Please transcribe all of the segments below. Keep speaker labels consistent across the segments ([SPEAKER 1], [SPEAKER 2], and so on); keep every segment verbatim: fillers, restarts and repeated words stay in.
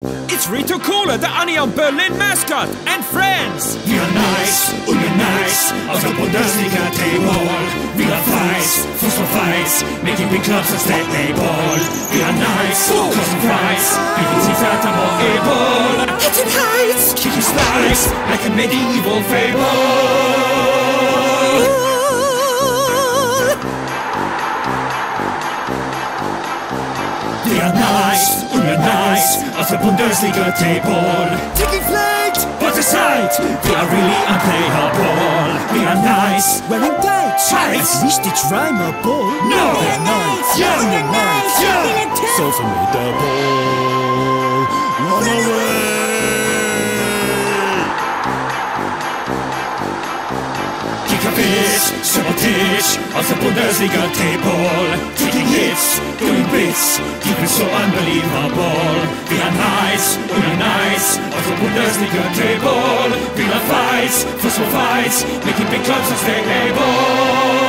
[SPEAKER 1] It's Rito Kohler, the Union Berlin mascot, and friends!
[SPEAKER 2] Wir nice, und wir nice, aus der Bundesliga Table. Wir Fights, Fußball Fights, making big clubs unstable. Wir nice, causing fries, beating teams that are more able. Hitting heights, kicking spikes, like a medieval fable. We are nice, und wir nice, aus der Bundesliga Table. Taking flight, what a sight, we are really unplayable. We are nice, wearing tight, tights, richtig rhymable. No, we are nice, yeah, we are nice, yeah. So formidable, run away. Kick a bitch, sabotage, aus der Bundesliga Table. Taking hits, doing bits, keeping so unbelievable. We are nice, we are nice, aus der Bundesliga Table. We are fights, football fights, making big clubs unstable.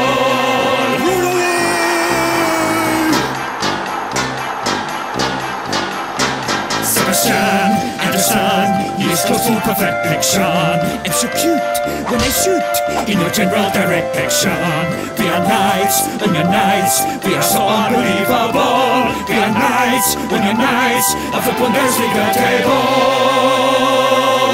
[SPEAKER 2] Sebastian, Anderson, he is close to perfection. And so cute when I shoot in your general direction. We are nice, when you're nice, we are so unbelievable. We are nice, when you're nice, auf der Bundesliga Table.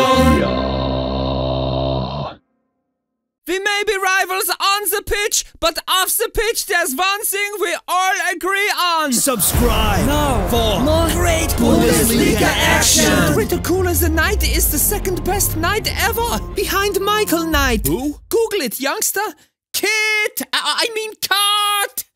[SPEAKER 1] We may be rivals on the pitch, but off the pitch there's one thing we all agree on.
[SPEAKER 3] Subscribe
[SPEAKER 1] now
[SPEAKER 3] for
[SPEAKER 1] more
[SPEAKER 3] great Bundesliga action.
[SPEAKER 1] Rito Kohler the Knight is the second best knight ever, behind Michael Knight.
[SPEAKER 3] Who?
[SPEAKER 1] Google it, youngster. Kid, I, I mean cut.